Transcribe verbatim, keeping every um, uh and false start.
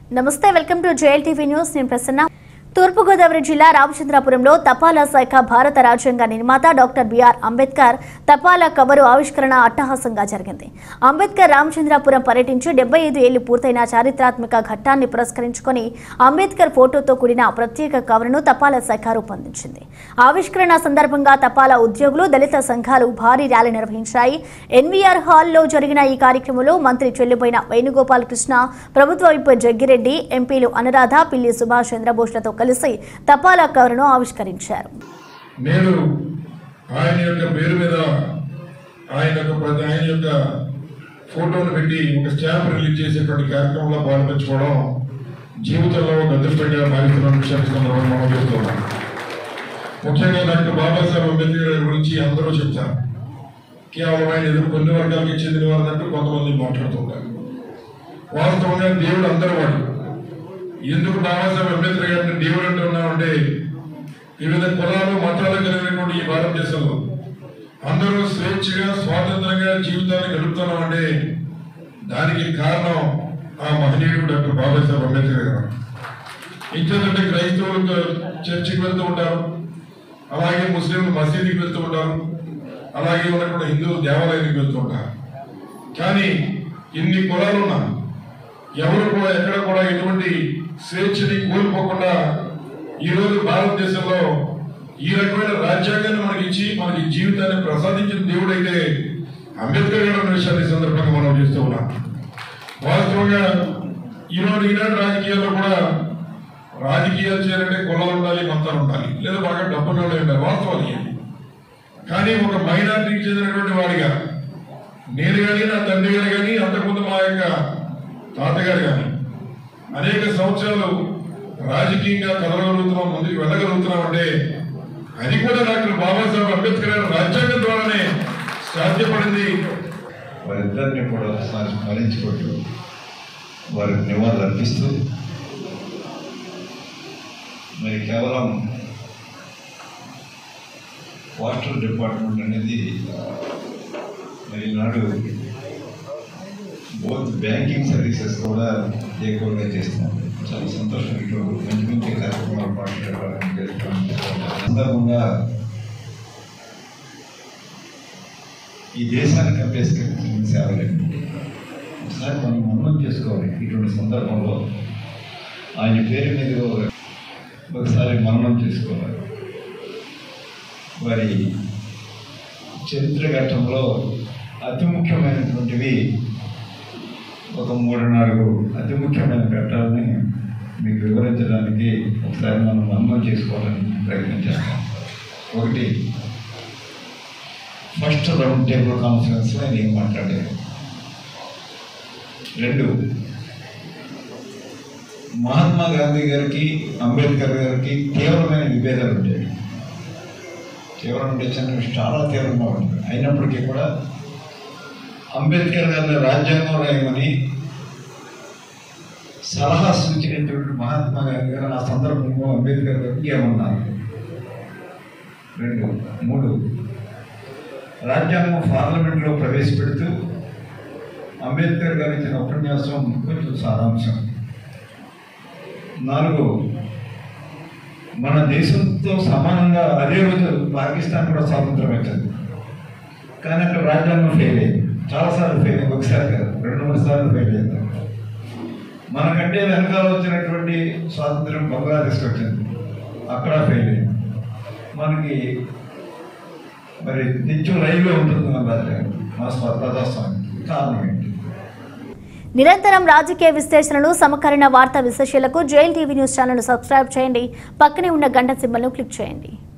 నమస్తే, welcome to JL TV news. నేను ప్రసన్న. తూర్పుగోదావరి జిల్లా రామచంద్రపురంలో తపాలా శాఖ భారత రాజ్యాంగ నిర్మాత డాక్టర్ బిఆర్ అంబేద్కర్ తపాలా కవరు ఆవిష్కరణ అట్టహాసంగా జరిగింది. అంబేద్కర్ రామచంద్రపురం పర్యటించి డెబ్బై ఐదు ఏళ్లు పూర్తయిన చారిత్రాత్మక ఘట్టాన్ని పురస్కరించుకొని అంబేద్కర్ ఫోటోతో కూడిన ప్రత్యేక కవరును తపాలా శాఖ రూపొందించింది. ఆవిష్కరణ సందర్భంగా తపాలా ఉద్యోగులు, దళిత సంఘాలు భారీ ర్యాలీ నిర్వహించాయి. ఎన్వీఆర్ హాల్లో జరిగిన ఈ కార్యక్రమంలో మంత్రి చెల్లిపోయిన వేణుగోపాల్ కృష్ణ, ప్రభుత్వ విప్ జగ్గిరెడ్డి, ఎంపీలు అనురాధ, పిల్లి సుభాష్ చంద్రబోస్లతో కలిసి తపాలా కవరును ఆవిష్కరించారు. నేను ఆయన యొక్క పేరు మీద ఆయన యొక్క ఆయన యొక్క ఫోటోను పెట్టి ఒక స్టాంప్ రిలీజ్ చేసేటువంటి కార్యక్రమంలో పాల్పంచుకోవడం జీవితంలో ఒక అదృష్టంగా మారుతున్న విషయాన్ని మనం చేస్తున్నాం. ముఖ్యంగా డాక్టర్ బాబాసాహెబ్ అంబేద్కర్ గారి గురించి అందరూ చెప్తారు. కేవలం ఆయన ఎదురు కొన్ని వర్గాలకి చెందిన వారంటూ కొంతమంది మాట్లాడుతుంటారు. వాస్తవంగా దేవుడు అందరూ వాడు. ఎందుకు బాబాసాహెబ్ అంబేద్కర్ గారిని దేవుడు అంటూ ఉన్నామంటే, వివిధ కులాలు, మతాలు కలిగినటువంటి ఈ భారతదేశంలో అందరూ స్వేచ్ఛగా, స్వాతంత్రంగా జీవితాన్ని గడుపుతున్నామంటే దానికి కారణం ఆ మహనీయుడు డాక్టర్ బాబాసాహెబ్ అంబేద్కర్ గారు. ఇంకేంటంటే క్రైస్తవులు చర్చికి వెళ్తూ ఉంటారు, అలాగే ముస్లింలు మసీదుకి వెళ్తూ ఉంటారు, అలాగే ఉన్నటువంటి హిందువులు దేవాలయానికి వెళ్తూ ఉంటారు. కానీ ఇన్ని కులాలు ఉన్నా ఎవరు కూడా ఎక్కడ కూడా ఎటువంటి స్వేచ్ఛని కోల్పోకుండా ఈరోజు భారతదేశంలో ఈ రకమైన రాజ్యాంగాన్ని మనకి ఇచ్చి మనకి జీవితాన్ని ప్రసాదించిన దేవుడైతే అంబేద్కర్ గారు అన్న విషయాన్ని సందర్భంగా మనం చేస్తూ ఉన్నాం. వాస్తవంగా ఈరోజు ఈనాడు రాజకీయాల్లో కూడా రాజకీయాలు చేయాలంటే కులాలు ఉండాలి, మతాలు ఉండాలి, లేదా బాగా డబ్బులు ఉండాలి, వాస్తవాలు. కానీ ఒక మైనార్టీకి చెందినటువంటి వాడిగా నేను కానీ, నా తండ్రి గారు కానీ, అంతకుముందు మా యొక్క తాతగారు కానీ అనేక సంవత్సరాలు రాజకీయంగా కదలగలుగుతున్నాం, ముందుకు వెళ్ళగలుగుతున్నాం అంటే అది కూడా డాక్టర్ బాబాసాహెబ్ అంబేద్కర్ గారి రాజ్యాంగం ద్వారానే సాధ్యపడింది. వారిద్దరిని కూడా ఒకసారి స్మరించుకుంటూ వారికి నివాళులు అర్పిస్తూ, మరి కేవలం పోస్టల్ డిపార్ట్మెంట్ అనేది మరి ఈనాడు బోత్ బ్యాంకింగ్ సర్వీసెస్ కూడా ఎక్కువగా చేస్తున్నాం. చాలా సంతోషం. ఇటు మంచి మంచి కార్యక్రమాలు పాల్గొనడానికి చేస్తున్నాం. సందర్భంగా ఈ దేశానికి అభ్యసించిన సేవలండి ఒకసారి మనం మనం చేసుకోవాలి. ఇటువంటి సందర్భంలో ఆయన పేరు మీద ఒకసారి మననం చేసుకోవాలి. వారి చరిత్ర ఘట్టంలో అతి ముఖ్యమైనటువంటివి ఒక మూడు నాలుగు అతి ముఖ్యమైన ఘట్టాలని మీకు వివరించడానికి ఒకసారి మనం మననం చేసుకోవాలని ప్రయత్నం చేస్తాం. ఒకటి, ఫస్ట్ రౌండ్ టేబుల్ కాన్ఫరెన్స్లో ఆయన ఏం మాట్లాడారు. రెండు, మహాత్మా గాంధీ గారికి, అంబేద్కర్ గారికి తీవ్రమైన విభేదాలు ఉంటాయి. తీవ్రం అంటే చిన్న చాలా తీవ్రంగా ఉంటుంది. అయినప్పటికీ కూడా అంబేద్కర్ గారిని రాజ్యాంగం రాయమని సలహా సూచించినటువంటి మహాత్మా గాంధీ గారు ఆ సందర్భంలో అంబేద్కర్ గారికి ఏమన్నారు. రెండు మూడు రాజ్యాంగం పార్లమెంట్లో ప్రవేశపెడుతూ అంబేద్కర్ గారు ఇచ్చిన ఉపన్యాసం కొంచెం సారాంశం. నాలుగు, మన దేశంతో సమానంగా అదే రోజు పాకిస్తాన్ కూడా స్వాతంత్రం వచ్చింది, కానీ అక్కడ రాజ్యాంగం ఫెయిల్ అయింది. చాలాసార్లు ఫెయిల్ అయింది, ఒకసారి కాదు రెండు మూడు సార్లు ఫెయిల్ అయింది. మనకంటే వెనకాల వచ్చినటువంటి స్వాతంత్రం బంగ్లాదేశ్కి వచ్చింది, అక్కడ ఫెయిల్ అయింది. మనకి మరి నిత్యం రైల్లో ఉంటుంది మన రాజ్యాంగం, మన ప్రజాస్వామ్యం. కారణం ఏంటి? నిరంతరం రాజకీయ విశ్లేషణలు, సమకాలీన వార్తా విశేషాలకు JL TV news channel subscribe చేయండి. పక్కనే ఉన్న గంట సింబల్ను క్లిక్ చేయండి.